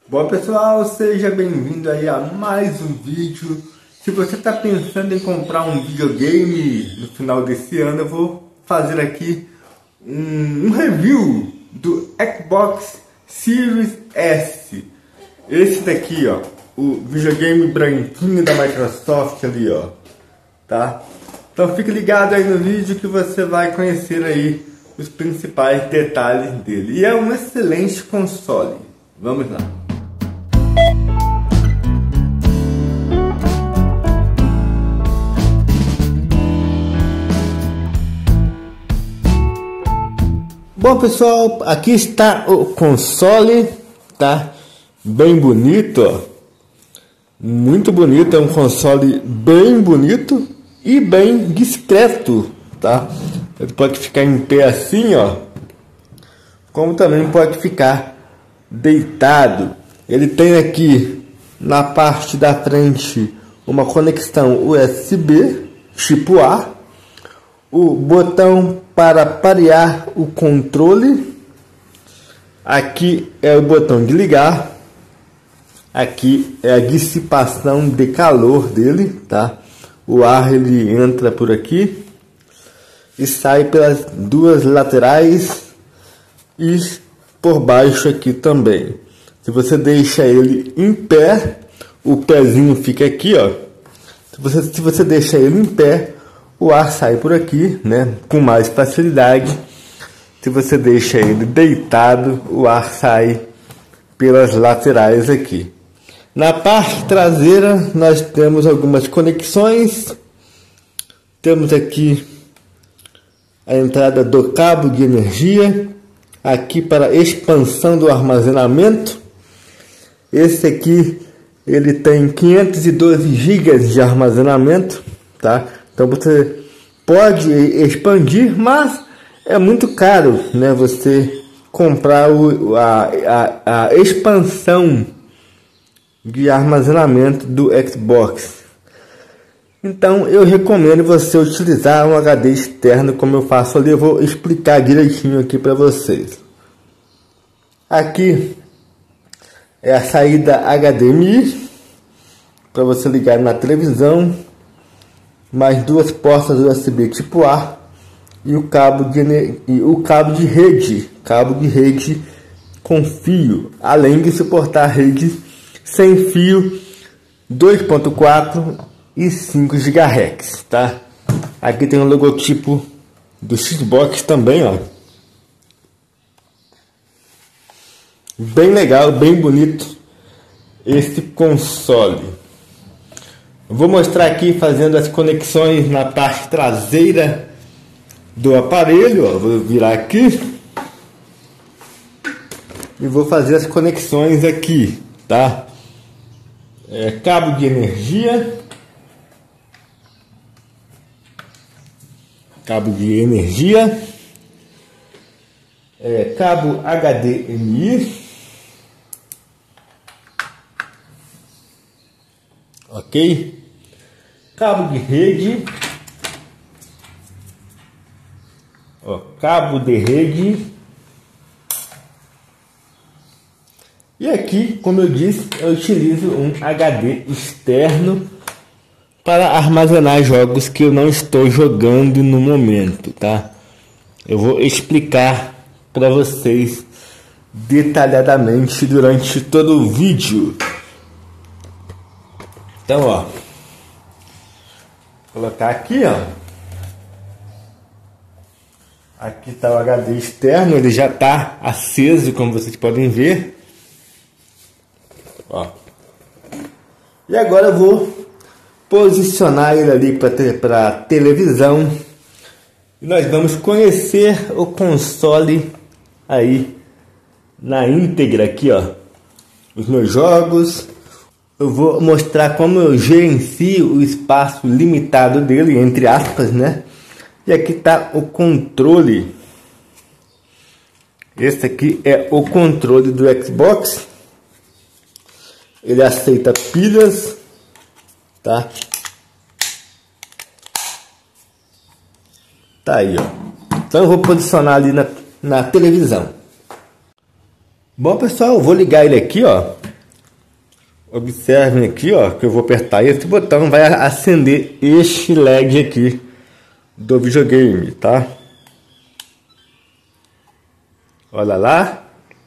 Bom pessoal, seja bem-vindo aí a mais um vídeo. Se você está pensando em comprar um videogame no final desse ano, eu vou fazer aqui um review do Xbox Series S. Esse daqui, ó, o videogame branquinho da Microsoft ali, ó, tá? Então fique ligado aí no vídeo que você vai conhecer aí os principais detalhes dele. E é um excelente console. Vamos lá. Bom pessoal, aqui está o console, tá? Bem bonito, ó. Muito bonito, é um console bem bonito e bem discreto, tá? Ele pode ficar em pé assim, ó, como também pode ficar deitado. Ele tem aqui na parte da frente uma conexão USB tipo A, o botão para parear o controle, aqui é o botão de ligar, aqui é a dissipação de calor dele, tá? O ar ele entra por aqui e sai pelas duas laterais e por baixo aqui também. Se você deixa ele em pé, o pezinho fica aqui, ó. Se você deixa ele em pé, o ar sai por aqui, né, com mais facilidade. Se você deixa ele deitado, o ar sai pelas laterais aqui. Na parte traseira nós temos algumas conexões. Temos aqui a entrada do cabo de energia, aqui para expansão do armazenamento. Esse aqui ele tem 512 GB de armazenamento, tá? Então você pode expandir, mas é muito caro, né, você comprar a expansão de armazenamento do Xbox. Então eu recomendo você utilizar um HD externo, como eu faço ali. Eu vou explicar direitinho aqui para vocês. Aqui é a saída HDMI para você ligar na televisão, mais duas portas USB tipo A e o cabo de rede com fio, além de suportar rede sem fio 2.4 e 5 GHz, tá? Aqui tem o logotipo do Xbox também, ó. Bem legal, bem bonito esse console. Vou mostrar aqui fazendo as conexões na parte traseira do aparelho, ó. Vou virar aqui e vou fazer as conexões aqui, tá? Cabo de energia, cabo HDMI, ok? Cabo de rede, ó, cabo de rede. E aqui, como eu disse, eu utilizo um HD externo para armazenar jogos que eu não estou jogando no momento, tá? Eu vou explicar para vocês detalhadamente durante todo o vídeo. Então, ó, vou colocar aqui, ó. Aqui está o HD externo, ele já está aceso, como vocês podem ver. Ó. E agora eu vou posicionar ele ali para a televisão. E nós vamos conhecer o console aí na íntegra aqui, ó. Os meus jogos. Eu vou mostrar como eu gerencio o espaço limitado dele, entre aspas, né? E aqui está o controle. Esse aqui é o controle do Xbox. Ele aceita pilhas, tá? Tá aí, ó. Então eu vou posicionar ali na televisão. Bom pessoal, eu vou ligar ele aqui, ó. Observem aqui, ó, que eu vou apertar esse botão, vai acender este LED aqui do videogame, tá? Olha lá.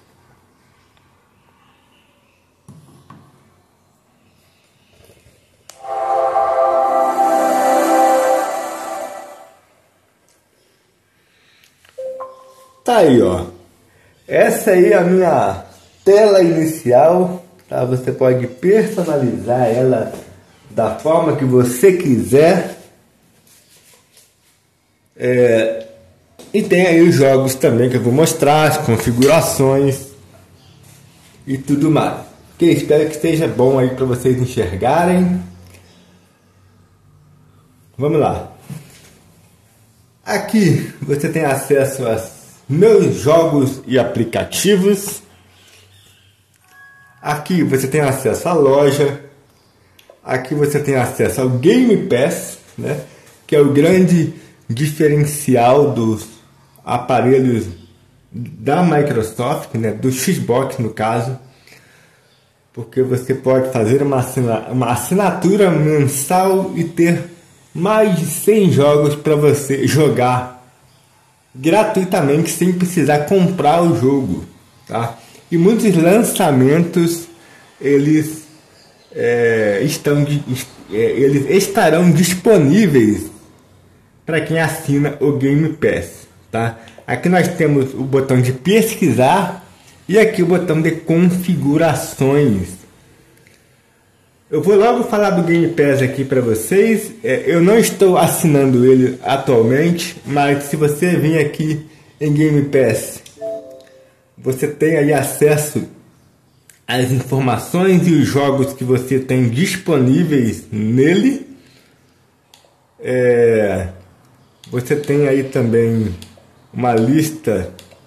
Tá aí, ó. Essa aí é a minha tela inicial, tá? Você pode personalizar ela da forma que você quiser. E tem aí os jogos também que eu vou mostrar, as configurações e tudo mais. Ok? Espero que esteja bom aí para vocês enxergarem. Vamos lá. Aqui você tem acesso a meus jogos e aplicativos. Aqui você tem acesso à loja. Aqui você tem acesso ao Game Pass, né? Que é o grande diferencial dos aparelhos da Microsoft, né? Do Xbox no caso. Porque você pode fazer uma assinatura mensal e ter mais de 100 jogos para você jogar gratuitamente sem precisar comprar o jogo, tá? E muitos lançamentos eles estarão disponíveis para quem assina o Game Pass, tá? Aqui nós temos o botão de pesquisar e aqui o botão de configurações. Eu vou logo falar do Game Pass aqui para vocês. Eu não estou assinando ele atualmente, mas se você vir aqui em Game Pass, você tem aí acesso às informações e os jogos que você tem disponíveis nele. Você tem aí também uma lista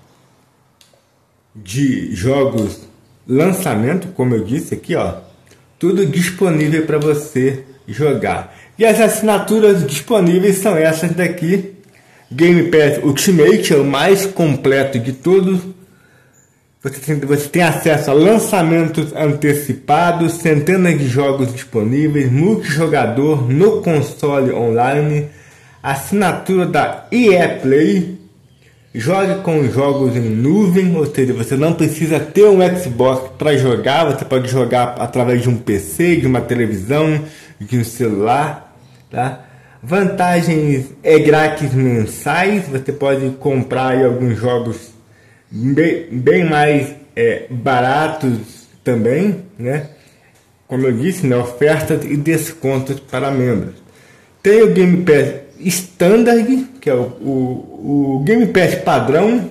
de jogos lançamento, como eu disse aqui, ó. Tudo disponível para você jogar. E as assinaturas disponíveis são essas daqui. Game Pass Ultimate é o mais completo de todos. Você tem acesso a lançamentos antecipados, centenas de jogos disponíveis, multijogador no console online, assinatura da EA Play, jogue com jogos em nuvem, ou seja, você não precisa ter um Xbox para jogar, você pode jogar através de um PC, de uma televisão, de um celular, tá? Vantagens grátis mensais, você pode comprar aí alguns jogos bem mais baratos também, né? Como eu disse, né? Ofertas e descontos para membros. Tem o Game Pass Standard, que é o Game Pass padrão.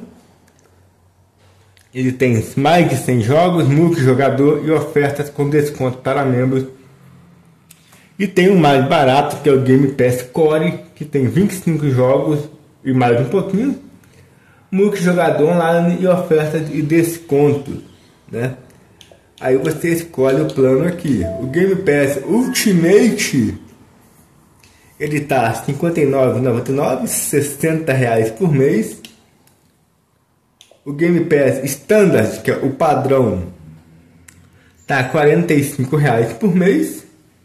Ele tem mais de 100 jogos, multijogador e ofertas com desconto para membros. E tem o mais barato, que é o Game Pass Core, que tem 25 jogos e mais um pouquinho, multijogador online e ofertas e desconto, né? Aí você escolhe o plano aqui. O Game Pass Ultimate, ele tá R$ 59,99, R$ 60 por mês. O Game Pass Standard, que é o padrão, tá R$ 45 por mês,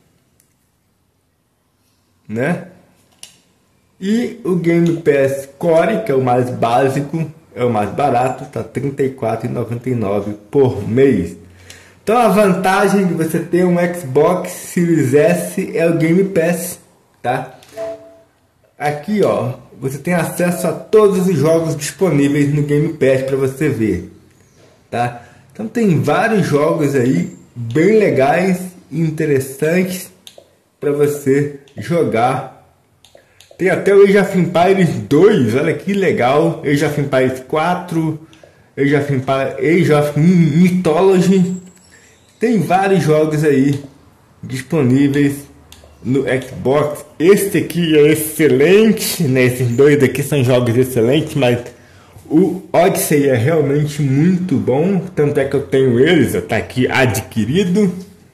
né? E o Game Pass Core, que é o mais básico, é o mais barato, tá R$ 34,99 por mês. Então a vantagem de você ter um Xbox Series S é o Game Pass, tá? Aqui, ó, você tem acesso a todos os jogos disponíveis no Game Pass para você ver, tá? Então tem vários jogos aí bem legais e interessantes para você jogar. Tem até o Age of Empires 2, olha que legal, Age of Empires 4, Age of Mythology. Tem vários jogos aí disponíveis no Xbox. Este aqui é excelente, né? Esses dois aqui são jogos excelentes, mas o Odyssey é realmente muito bom, tanto é que eu tenho eles, está aqui adquirido.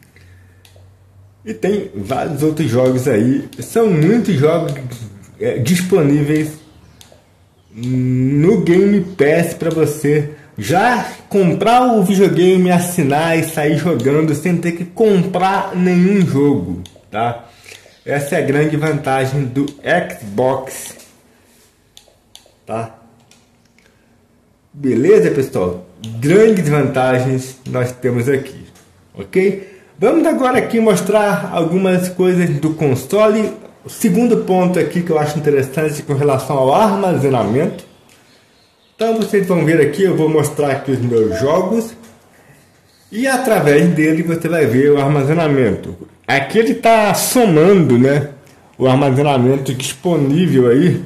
E tem vários outros jogos aí, são muitos jogos disponíveis no Game Pass para você já comprar o videogame, assinar e sair jogando sem ter que comprar nenhum jogo, tá? Essa é a grande vantagem do Xbox, tá? Beleza, pessoal? Grandes vantagens nós temos aqui, ok? Vamos agora aqui mostrar algumas coisas do console. O segundo ponto aqui que eu acho interessante com relação ao armazenamento. Então vocês vão ver aqui, eu vou mostrar aqui os meus jogos. E através dele você vai ver o armazenamento. Aqui ele está somando, né, o armazenamento disponível aí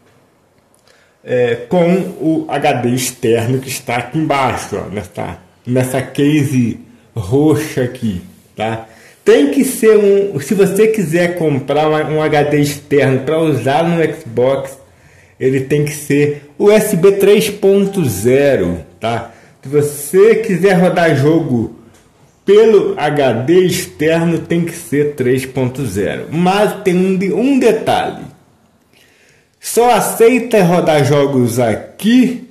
com o HD externo que está aqui embaixo, ó, nessa case roxa aqui, tá? Tem que ser se você quiser comprar um HD externo para usar no Xbox, ele tem que ser USB 3.0, tá? Se você quiser rodar jogo pelo HD externo, tem que ser 3.0. Mas tem um detalhe. Só aceita rodar jogos aqui,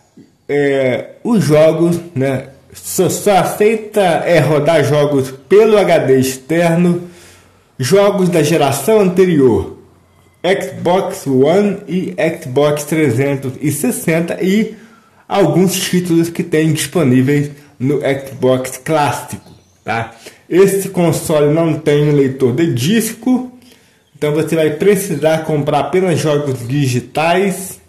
os jogos, né? Só aceita rodar jogos pelo HD externo, jogos da geração anterior, Xbox One e Xbox 360 e alguns títulos que tem disponíveis no Xbox clássico, tá? Esse console não tem leitor de disco, então você vai precisar comprar apenas jogos digitais,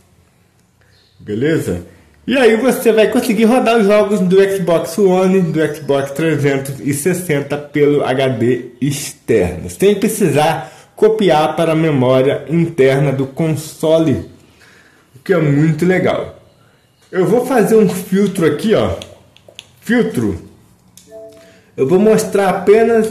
beleza? E aí você vai conseguir rodar os jogos do Xbox One, do Xbox 360 pelo HD externo, sem precisar copiar para a memória interna do console, o que é muito legal. Eu vou fazer um filtro aqui, ó. Filtro. Eu vou mostrar apenas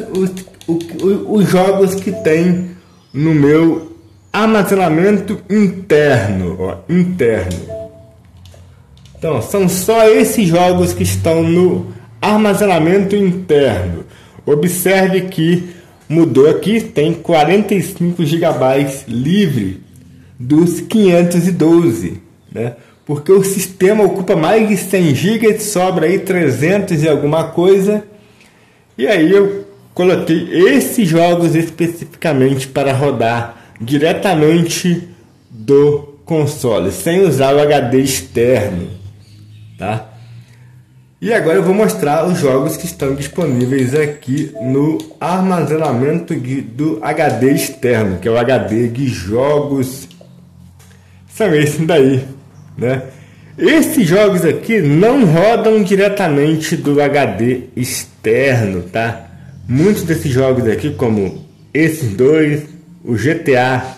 os jogos que tem no meu armazenamento interno, ó, interno. Então, são só esses jogos que estão no armazenamento interno. Observe que mudou aqui, tem 45 GB livre dos 512, né? Porque o sistema ocupa mais de 100 GB, sobra aí 300 e alguma coisa. E aí eu coloquei esses jogos especificamente para rodar diretamente do console, sem usar o HD externo, tá? E agora eu vou mostrar os jogos que estão disponíveis aqui no armazenamento do HD externo, que é o HD de jogos. São esses daí, né? Esses jogos aqui não rodam diretamente do HD externo, tá? Muitos desses jogos aqui, como esses dois, o GTA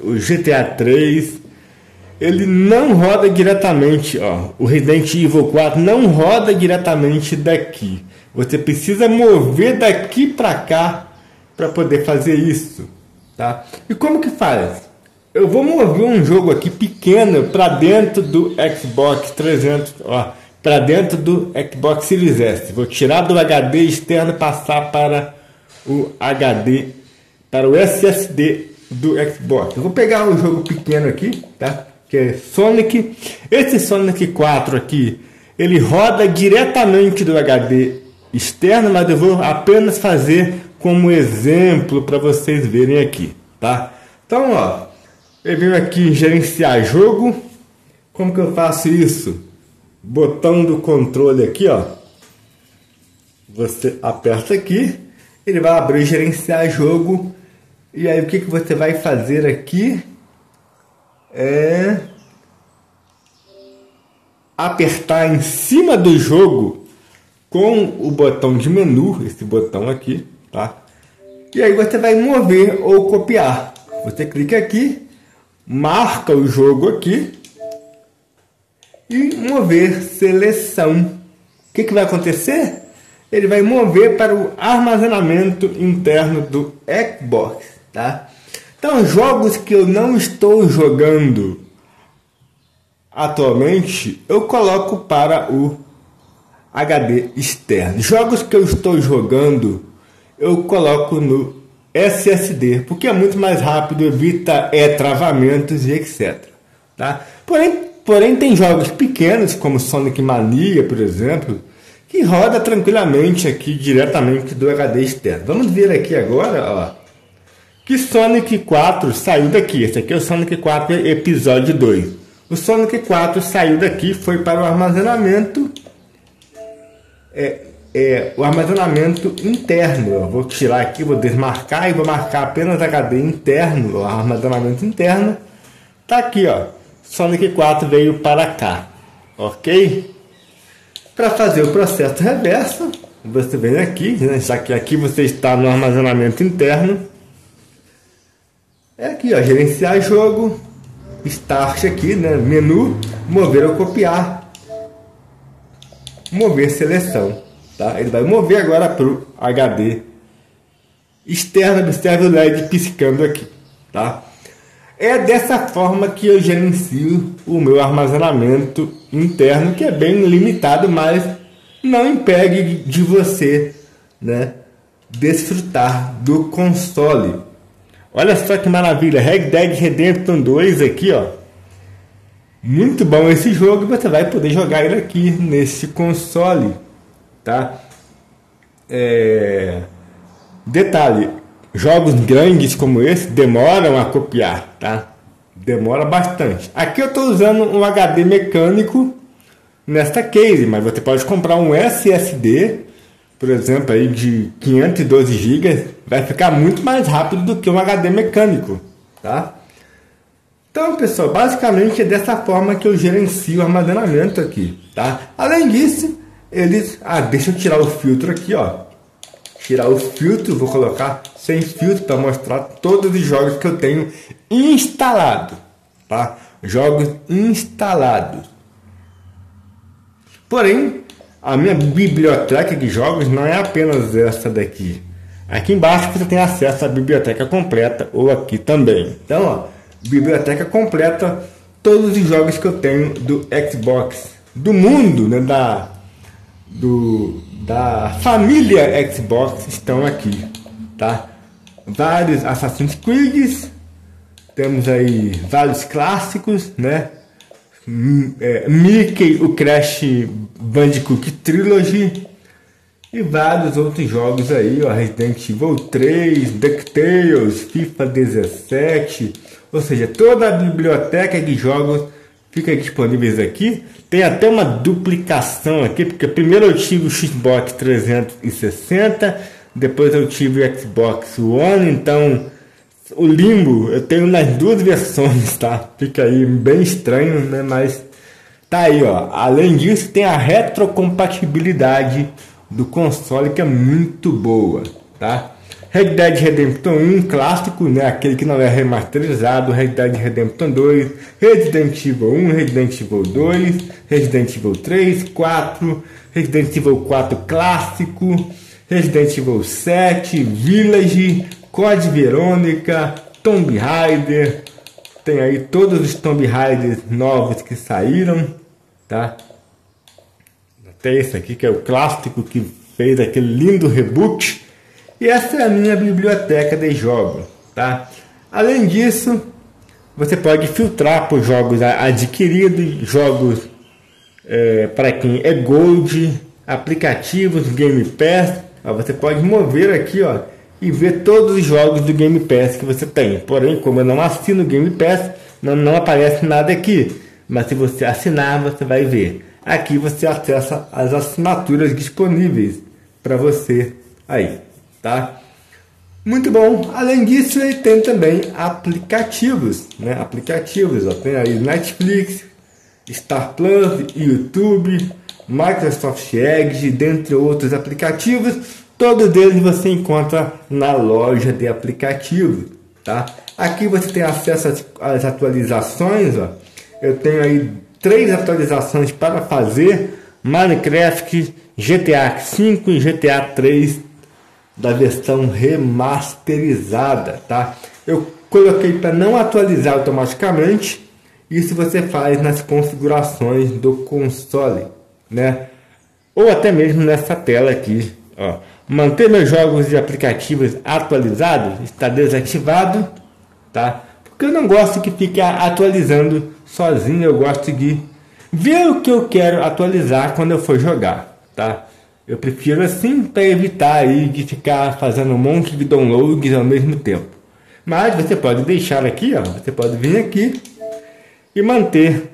3, ele não roda diretamente, ó. O Resident Evil 4 não roda diretamente daqui. Você precisa mover daqui para cá para poder fazer isso, tá? E como que faz? Eu vou mover um jogo aqui pequeno para dentro do Xbox 300, ó, para dentro do Xbox Series S. Vou tirar do HD externo e passar para o HD, para o SSD do Xbox. Eu vou pegar um jogo pequeno aqui, tá? Que é Sonic. Esse Sonic 4 aqui, ele roda diretamente do HD externo, mas eu vou apenas fazer como exemplo para vocês verem aqui, tá? Então, ó, eu venho aqui em gerenciar jogo. Como que eu faço isso? Botão do controle aqui, ó. Você aperta aqui, ele vai abrir gerenciar jogo. E aí o que que você vai fazer aqui? Apertar em cima do jogo com o botão de menu, esse botão aqui, tá? E aí você vai mover ou copiar. Você clica aqui, marca o jogo aqui e mover seleção. O que que vai acontecer? Ele vai mover para o armazenamento interno do Xbox, tá? Então, jogos que eu não estou jogando atualmente, eu coloco para o HD externo. Jogos que eu estou jogando, eu coloco no porque é muito mais rápido, evita travamentos e etc. Tá? Porém, Porém, tem jogos pequenos, como Sonic Mania, por exemplo, que roda tranquilamente aqui diretamente do HD externo. Vamos ver aqui agora, ó, que Sonic 4 saiu daqui. Esse aqui é o Sonic 4 episódio 2. O Sonic 4 saiu daqui, foi para o armazenamento o armazenamento interno. Eu vou tirar aqui, vou desmarcar e vou marcar apenas HD interno, o armazenamento interno. Tá aqui, ó. Sonic 4 veio para cá, ok? Para fazer o processo reverso, você vem aqui, né? Já que aqui você está no armazenamento interno. É aqui, ó, gerenciar jogo, start aqui, né? Menu, mover ou copiar, mover seleção, tá? Ele vai mover agora para o HD externo. Observe o LED piscando aqui, tá? É dessa forma que eu gerencio o meu armazenamento interno, que é bem limitado, mas não impede de você, né, desfrutar do console. Olha só que maravilha, Red Dead Redemption 2 aqui, ó. Muito bom esse jogo, você vai poder jogar ele aqui nesse console, tá? Detalhe, jogos grandes como esse demoram a copiar, tá? Demora bastante. Aqui eu estou usando um HD mecânico nesta case, mas você pode comprar um SSD, por exemplo, aí de 512 GB, vai ficar muito mais rápido do que um HD mecânico, tá? Então, pessoal, basicamente é dessa forma que eu gerencio o armazenamento aqui, tá? Além disso, deixa eu tirar o filtro aqui, ó. Tirar o filtro, vou colocar sem filtro para mostrar todos os jogos que eu tenho instalado, tá? Jogos instalados. Porém, a minha biblioteca de jogos não é apenas essa daqui. Aqui embaixo você tem acesso à biblioteca completa, ou aqui também. Então, ó, biblioteca completa, todos os jogos que eu tenho do Xbox, do mundo, né, da família Xbox estão aqui, tá? Vários Assassin's Creed, temos aí vários clássicos, né? Mickey, o Crash Bandicoot Trilogy e vários outros jogos aí, ó, Resident Evil 3, DuckTales, FIFA 17, ou seja, toda a biblioteca de jogos fica disponíveis aqui. Tem até uma duplicação aqui, porque primeiro eu tive o Xbox 360, depois eu tive o Xbox One, então o limbo eu tenho nas duas versões, tá? Fica aí bem estranho, né? Mas tá aí, ó. Além disso, tem a retrocompatibilidade do console, que é muito boa, tá? Red Dead Redemption 1, clássico, né? Aquele que não é remasterizado, Red Dead Redemption 2, Resident Evil 1, Resident Evil 2, Resident Evil 3, 4, Resident Evil 4 clássico, Resident Evil 7, Village, Code Verônica, Tomb Raider, tem aí todos os Tomb Raiders novos que saíram, tá? Até esse aqui que é o clássico que fez aquele lindo reboot. E essa é a minha biblioteca de jogos, tá? Além disso, você pode filtrar por jogos adquiridos, jogos para quem é Gold, aplicativos, Game Pass. Ó, você pode mover aqui, ó, e ver todos os jogos do Game Pass que você tem. Porém, como eu não assino o Game Pass, não aparece nada aqui. Mas se você assinar, você vai ver. Aqui você acessa as assinaturas disponíveis para você aí, tá? Muito bom. Além disso, ele tem também aplicativos, né? Aplicativos, ó, tem aí Netflix, Star Plus, YouTube, Microsoft Edge, dentre outros aplicativos. Todos eles você encontra na loja de aplicativos, tá? Aqui você tem acesso às atualizações, ó. Eu tenho aí 3 atualizações para fazer: Minecraft, GTA 5 e GTA 3 da versão remasterizada, tá? Eu coloquei para não atualizar automaticamente. Isso você faz nas configurações do console, né? Ou até mesmo nessa tela aqui, ó. Manter meus jogos e aplicativos atualizados está desativado, tá? Porque eu não gosto que fique atualizando sozinho eu gosto de ver o que eu quero atualizar quando eu for jogar, tá? Eu prefiro assim para evitar aí de ficar fazendo um monte de downloads ao mesmo tempo. Mas você pode deixar aqui, ó, você pode vir aqui e manter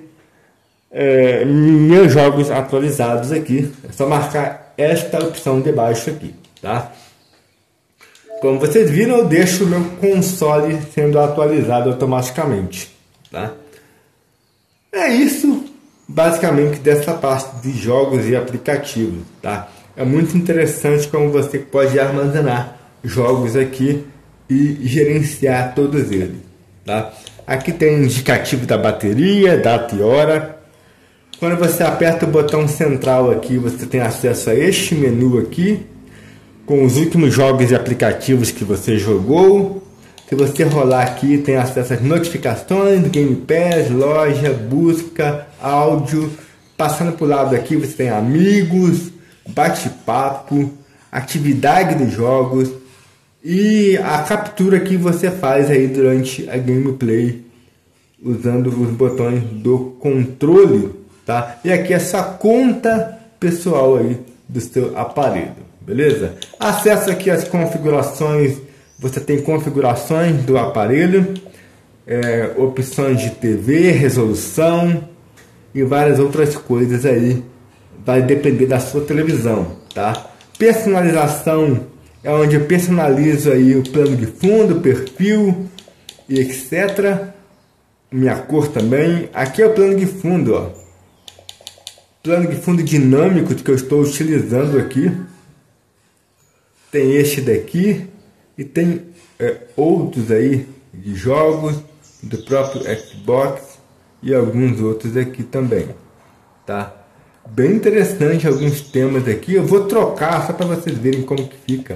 meus jogos atualizados aqui. É só marcar esta opção de baixo aqui, tá? Como vocês viram, eu deixo o meu console sendo atualizado automaticamente, tá? É isso, basicamente, dessa parte de jogos e aplicativos, tá? É muito interessante como você pode armazenar jogos aqui e gerenciar todos eles, tá? Aqui tem indicativo da bateria, data e hora. Quando você aperta o botão central aqui, você tem acesso a este menu aqui, com os últimos jogos e aplicativos que você jogou. Se você rolar aqui, tem acesso às notificações, Game Pass, loja, busca, áudio. Passando para o lado aqui, você tem amigos, bate-papo, atividade dos jogos e a captura que você faz aí durante a gameplay usando os botões do controle, tá? E aqui é sua conta pessoal aí do seu aparelho, beleza? Acesse aqui as configurações. Você tem configurações do aparelho, opções de TV, resolução e várias outras coisas aí. Vai depender da sua televisão, tá? Personalização é onde eu personalizo aí o plano de fundo, perfil e etc. Minha cor também. Aqui é o plano de fundo, ó. Plano de fundo dinâmico que eu estou utilizando aqui. Tem este daqui e tem outros aí de jogos do próprio Xbox e alguns outros aqui também, tá? Bem interessante alguns temas aqui. Eu vou trocar só para vocês verem como que fica.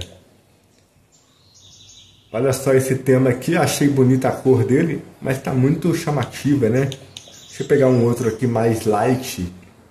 Olha só esse tema aqui, achei bonita a cor dele, mas está muito chamativa, né? Deixa eu pegar um outro aqui mais light.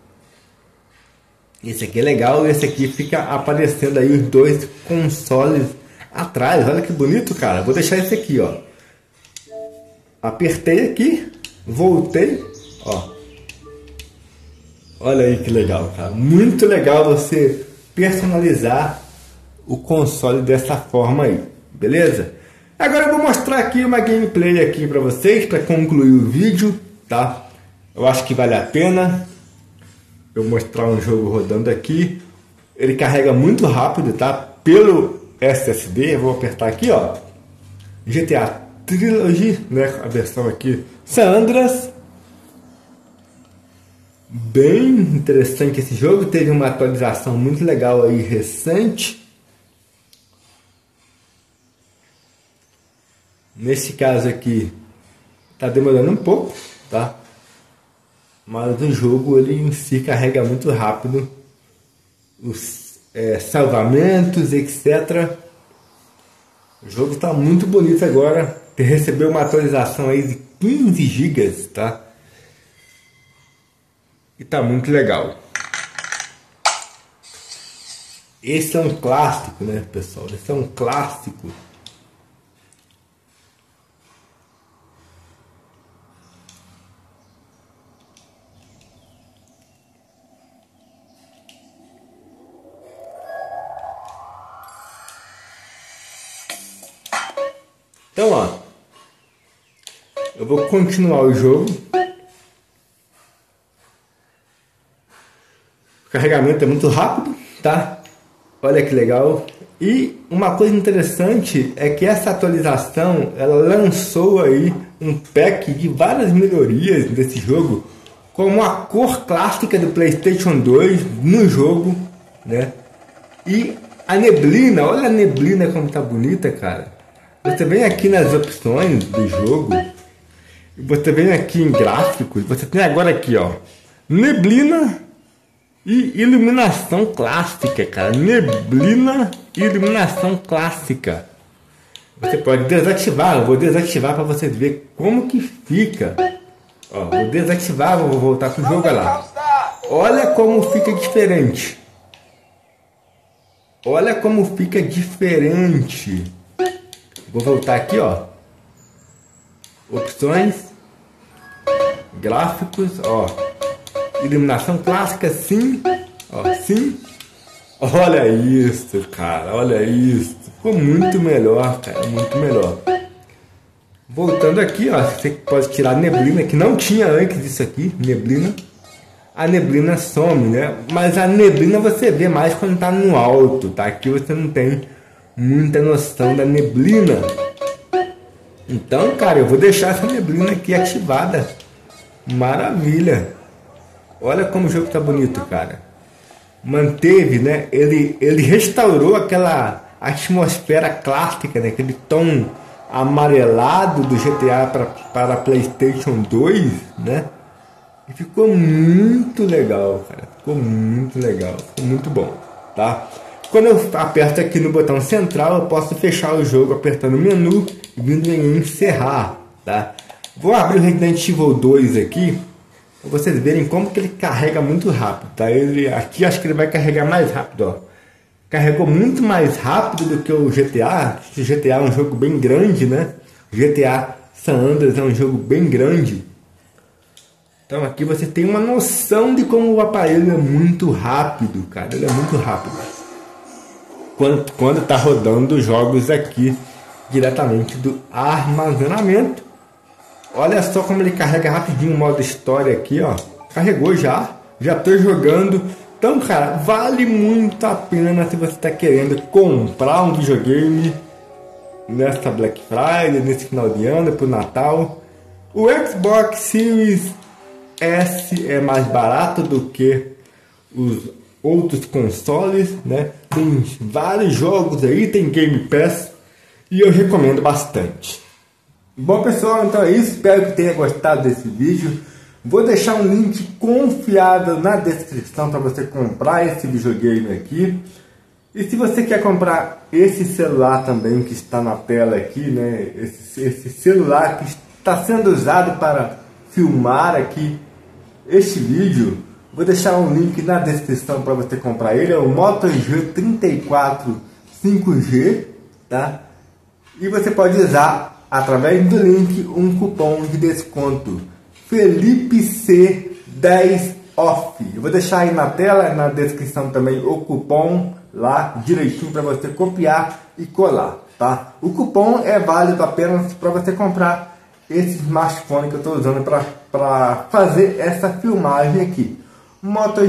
Esse aqui é legal, esse aqui fica aparecendo aí os dois consoles atrás. Olha que bonito, cara. Vou deixar esse aqui, ó. Apertei aqui, voltei, ó. Olha aí que legal, cara. Muito legal você personalizar o console dessa forma aí, beleza? Agora eu vou mostrar aqui uma gameplay aqui para vocês, para concluir o vídeo, tá? Eu acho que vale a pena eu mostrar um jogo rodando aqui. Ele carrega muito rápido, tá? Pelo SSD, eu vou apertar aqui, ó. GTA Trilogy, né? A versão aqui San Andreas. Bem interessante esse jogo, teve uma atualização muito legal aí recente. Nesse caso aqui tá demorando um pouco, tá? Mas o jogo ele em si carrega muito rápido os salvamentos, etc. O jogo está muito bonito agora. Recebeu uma atualização aí de 15 GB, tá? E tá muito legal. Esse é um clássico, né, pessoal? Esse é um clássico. Então, ó, eu vou continuar o jogo. O carregamento é muito rápido, tá? Olha que legal. E uma coisa interessante é que essa atualização, ela lançou aí um pack de várias melhorias desse jogo, como a cor clássica do PlayStation 2 no jogo, né? E a neblina, olha a neblina como tá bonita, cara. Você vem aqui nas opções do jogo, você vem aqui em gráficos, você tem agora aqui, ó, neblina e iluminação clássica, cara. Neblina e iluminação clássica. Você pode desativar, eu vou desativar para vocês verem como que fica. Ó, vou desativar, vou voltar pro jogo, olha lá. Olha como fica diferente. Olha como fica diferente. Vou voltar aqui, ó. Opções. Gráficos, ó. Iluminação clássica, sim. Ó, sim. Olha isso, cara, olha isso. Ficou muito melhor, cara, muito melhor. Voltando aqui, ó, você pode tirar a neblina, que não tinha antes disso aqui, neblina. A neblina some, né? Mas a neblina você vê mais quando tá no alto, tá? Aqui você não tem muita noção da neblina. Então, cara, eu vou deixar essa neblina aqui ativada. Maravilha. Olha como o jogo tá bonito, cara. Manteve, né? Ele restaurou aquela atmosfera clássica, né? Aquele tom amarelado do GTA para PlayStation 2, né? E ficou muito legal, cara. Ficou muito legal, ficou muito bom, tá? Quando eu aperto aqui no botão central, eu posso fechar o jogo apertando o menu e vindo em encerrar, tá? Vou abrir o Resident Evil 2 aqui, para vocês verem como que ele carrega muito rápido, tá? Aqui acho que ele vai carregar mais rápido, ó. Carregou muito mais rápido do que o GTA. O GTA é um jogo bem grande, né? O GTA San Andreas é um jogo bem grande. Então aqui você tem uma noção de como o aparelho é muito rápido, cara. Ele é muito rápido. Quando tá rodando jogos aqui diretamente do armazenamento. Olha só como ele carrega rapidinho o modo história aqui, ó. Carregou já. Já tô jogando. Então, cara, vale muito a pena se você está querendo comprar um videogame nesta Black Friday, nesse final de ano, pro Natal. O Xbox Series S é mais barato do que os outros consoles, né? Tem vários jogos aí, tem Game Pass e eu recomendo bastante. Bom, pessoal, então é isso. Espero que tenha gostado desse vídeo. Vou deixar um link confiável na descrição para você comprar esse videogame aqui. E se você quer comprar esse celular também que está na tela aqui, né? Esse celular que está sendo usado para filmar aqui este vídeo, vou deixar um link na descrição para você comprar ele. É o Moto G34 5G, tá? E você pode usar através do link um cupom de desconto Felipe C 10 off. Eu vou deixar aí na tela, na descrição também o cupom lá direitinho para você copiar e colar, tá? O cupom é válido apenas para você comprar esse smartphone que eu estou usando para fazer essa filmagem aqui, Moto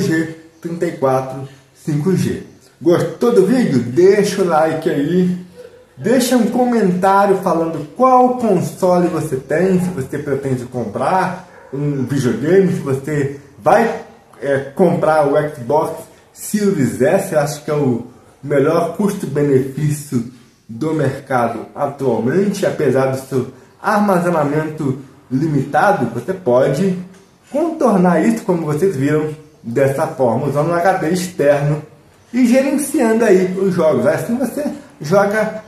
G34 5G. Gostou do vídeo? Deixa o like aí. Deixa um comentário falando qual console você tem, se você pretende comprar um videogame, se você vai comprar o Xbox Series S. Acho que é o melhor custo-benefício do mercado atualmente. Apesar do seu armazenamento limitado, você pode contornar isso, como vocês viram, dessa forma, usando um HD externo e gerenciando aí os jogos. Assim você joga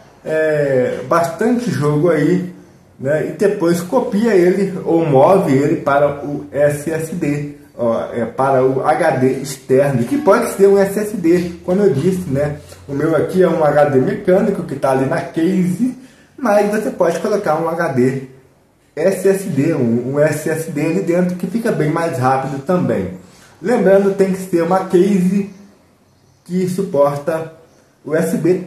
bastante jogo aí, né? E depois copia ele ou move ele para o SSD, para o HD externo, que pode ser um SSD, como eu disse, né? O meu aqui é um HD mecânico que está ali na case, mas você pode colocar um HD SSD, um SSD ali dentro, que fica bem mais rápido também. Lembrando, tem que ser uma case que suporta USB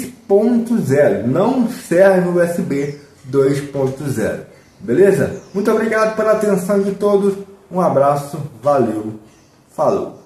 3.0, não serve o USB 2.0, beleza? Muito obrigado pela atenção de todos, um abraço, valeu, falou!